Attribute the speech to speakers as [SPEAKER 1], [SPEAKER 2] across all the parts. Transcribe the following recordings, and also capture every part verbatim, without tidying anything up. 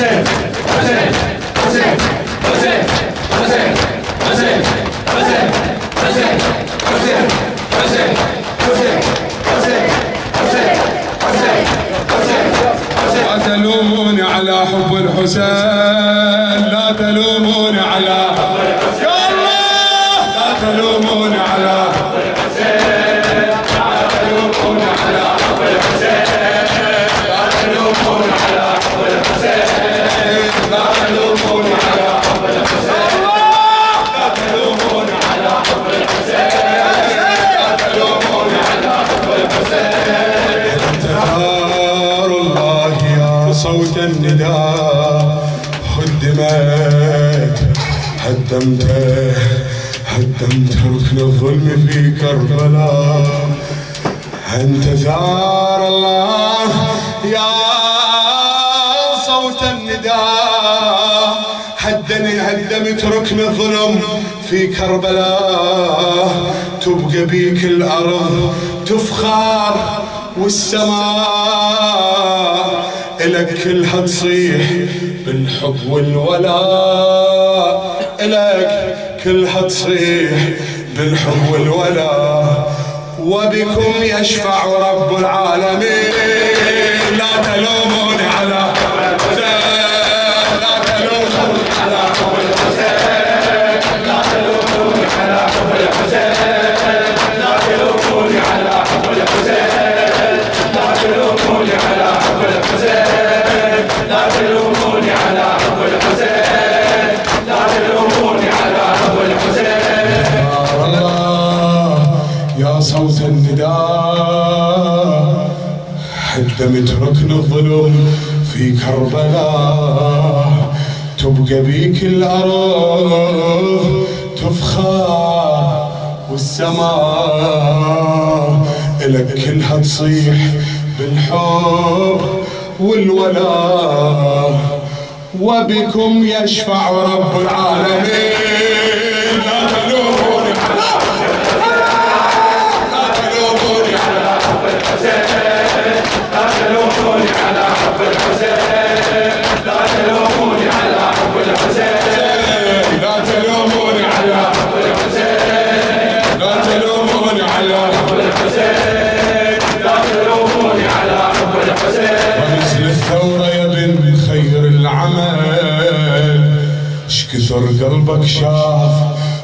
[SPEAKER 1] حسين حسين حسين حسين حسين حسين حسين حسين حسين حسين حسين حسين حسين حسين حسين حسين. لا تلوموني على حب الحسين، لا تلوموني على حب الحسين، يا الله لا تلوموني على حب الحسين، لا تلوموني على حب الحسين، لا تلوموني على حب الحسين، لا تلوموني على حب الحسين، لا تلوموني على حب الحسين، لا تلوموني على حب الحسين. انتظار الله يا صوت النداء، هدمت هدمته هدمت ركن الظلم في كربلاء. انت ثار الله يا صوت النداء، هدني هدمت ركن الظلم في كربلاء. تبقى بيك الارض تفخر والسماء إلك كلها تصيح بالحب والولاء، إلك كلها تصيح بالحب والولاء. وبكم يشفع رب العالمين، لا تلوموني على حب الحسين، لا تلوموني على حب الحسين، لا تلوموني على حب الحسين، لا تلوموني على حب الحسين، لا تلوموني على حب الحسين، لا تلوموني على حب الحسين، لا تلوموني على حب الحسين. يا الله يا صوت النداء، هدمت ركن الظلم في كربلاء. تبقى بيك الأرض تفخر والسماء إلك كلها تصيح بالحب والولاء. وبكم يشفع رب العالمين، لا تلوموني على لا تلوموني على حب الحسين، لا تلوموني على حب الحسين، لا تلوموني على حب الحسين، لا تلوموني على حب الحسين، لا تلوموني على حب الحسين، لا تلوموني على حب الحسين. ومثل الثورة يا بن خير العمل، اش كثر قلبك شاف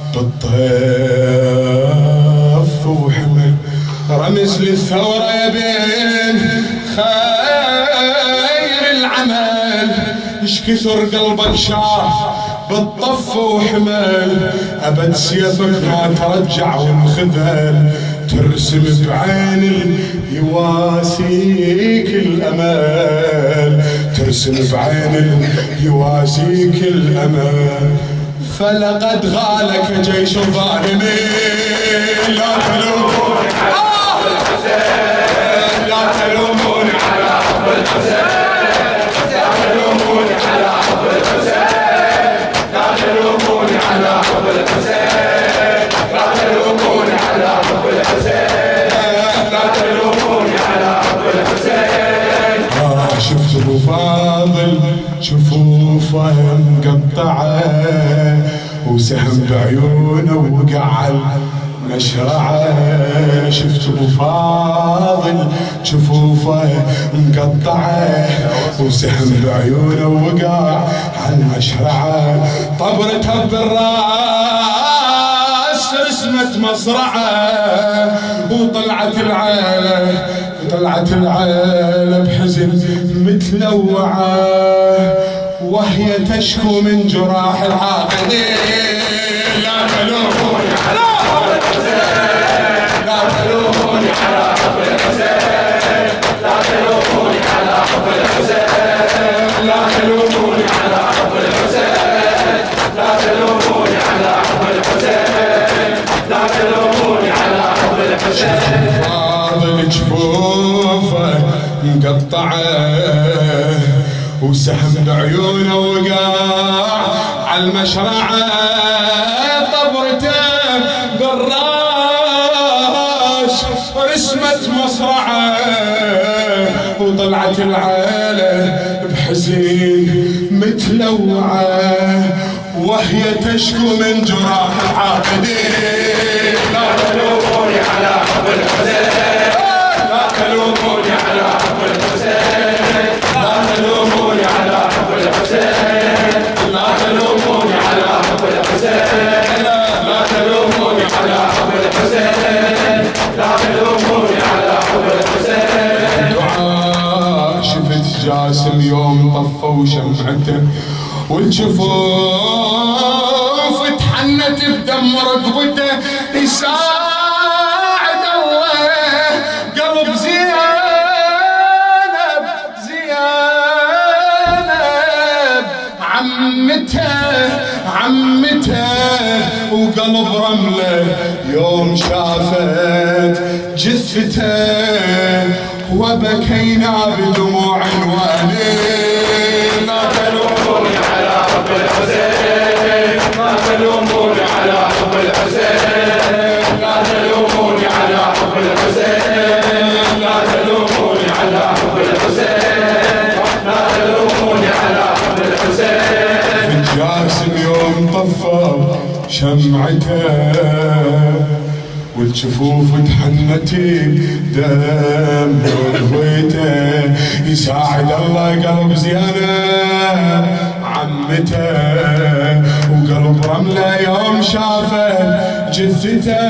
[SPEAKER 1] بالطيف وحمل. رمز للثورة يا بن خير العمل، اش كثر قلبك شاف بالطف وحمل. أبد سيفك ما ترجع وانخذل، ترسم بعين يواسيك الأمل، ترسم بعين يواسيك الأمل. فلقد غالك جيش الظالمين، لا تلوموني على حب الحسين، لا تلوموني على حب الحسين، لا تلوموني على حب الحسين، لا تلوموني على حب الحسين، لا تلوموني على حب الحسين، لا تلوموني على حب الحسين. آه شفت ابو فاضل شفوفه مقطعه، وسهم بعيونه وقع على المشرعه. شفت ابو فاضل شفوفه مقطعه، وسهم بعيونه وقع على المشرعه. طبرتها بالراس رسمت مصرعه، وطلعت العيله طلعت العيله بحزن متلوعه، وهي تشكو من جراح العاقدين. لا تلوموني على حب الحسين، لا تلوموني على حب الحسين، لا تلوموني على حب الحسين، لا تلوموني على حب الحسين، لا تلوموني على حب الحسين، لا تلوموني على حب الحسين. فاضل جفوفه مقطعه، وسهم بعيونه وقع على المشرعه. طبرته بالراس رسمت مصرعه، وطلعت العيله بحزين
[SPEAKER 2] متلوعة وهي تشكو من جراح العاقدين.
[SPEAKER 1] لا تلوموني على حب الحسين، لا تلوموني على حب الحسين، لا تلوموني على حب الحسين، لا تلوموني على حب الحسين، لا تلوموني على حب الحسين، لا تلوموني على حب الحسين.
[SPEAKER 2] دعاء شفت جاسم يوم طفى وشمعته والجفوف تحنت بدم رقبته، يساعد الله قلب زينب زينب عمته عمته وقلب رمله يوم شافت جثته وبكينا بدموع والين.
[SPEAKER 1] لا تلوموني على حب الحسين، لا تلوموني على حب الحسين، لا تلوموني على حب الحسين، لا تلوموني على حب الحسين، لا تلوموني على حب الحسين.
[SPEAKER 2] جاسم يوم طفى شمعته والجفوف تحنتي دم رغويته، يساعد الله قلب زينب عمته وقلب رمله يوم شافت جثته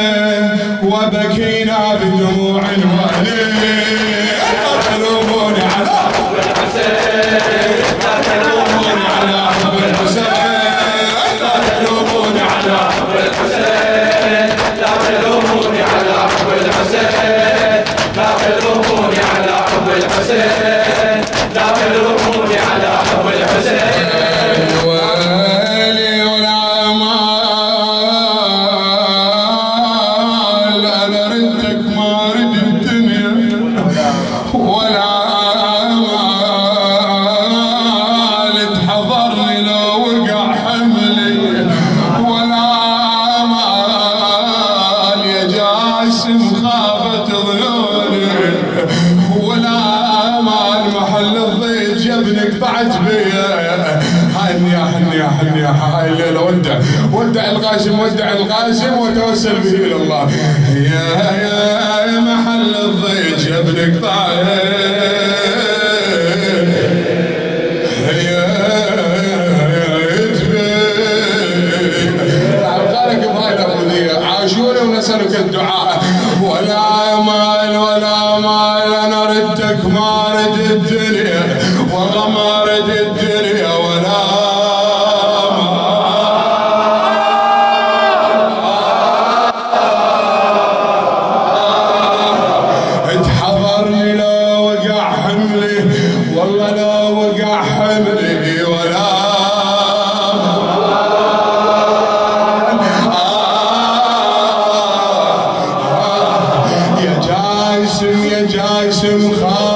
[SPEAKER 2] وبكينا بدموع والين. لا تلوموني على
[SPEAKER 1] حب الحسين، لا تلوموني على حب الحسين، لا تلوموني على حب الحسين، لا تلوموني على حب الحسين، لا تلوموني على حب الحسين، لا تلوموني على حب الحسين.
[SPEAKER 2] ويلي والعمال انا ردك ما رد الدنيا والعمال تحضرني لو وقع حملي والعمال يا جاسم خافت ضيوني والعمال محل الضيق جبنك طعت بيا. هني يا هني يا هني يا هاي الليله ودع ودع القاسم ودع القاسم وتوسل به الى الله. يا يا محل الضيق جبنك طعت عاشوري ونسألك الدعاء. ولا مال ولا مال انا ردك ما رد الدنيا والله ما رد الدنيا ولا مال. تحضرني لو وقع حملي والله لو وقع حملي ولا جاسم خاف